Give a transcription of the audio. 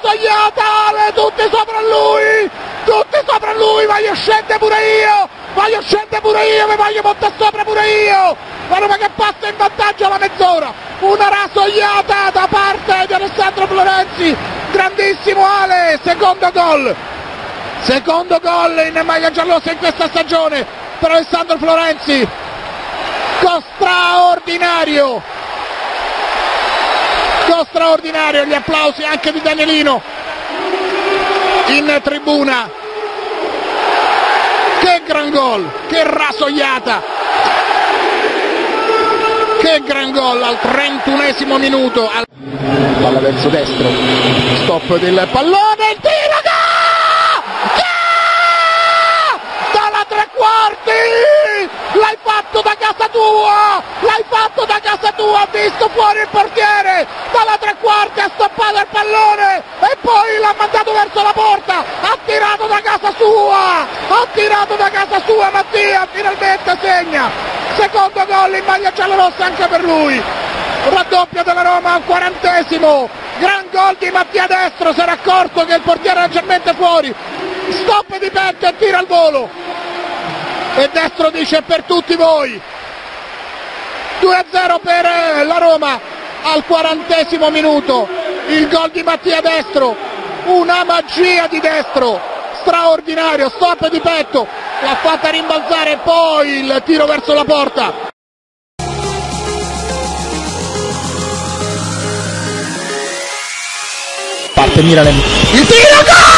rassogliata, tutti sopra lui, voglio scendere pure io, mi voglio montare sopra pure io, la Roma che passa in vantaggio alla mezz'ora, una rassogliata da parte di Alessandro Florenzi, grandissimo Ale, secondo gol in maglia giallorossa in questa stagione per Alessandro Florenzi, straordinario, gli applausi anche di Danielino in tribuna. Che gran gol, che rassogliata, che gran gol al 31esimo minuto. Palla verso destro, stop del pallone, il tiro, dalla tre quarti, l'hai fatto da casa tua, ha visto fuori il portiere, dalla tre quarti ha stoppato il pallone e poi l'ha mandato verso la porta, ha tirato da casa sua Mattia, finalmente segna, secondo gol in maglia giallorossa anche per lui, raddoppio della Roma al 40esimo, gran gol di Mattia Destro, si era accorto che il portiere era leggermente fuori, stop di petto e tira al volo e Destro dice per tutti voi. 2-0 per la Roma al 40esimo minuto, il gol di Mattia Destro, una magia di Destro, straordinario, stop di petto, l'ha fatta rimbalzare e poi il tiro verso la porta. Parte Miralem, il tiro, gol!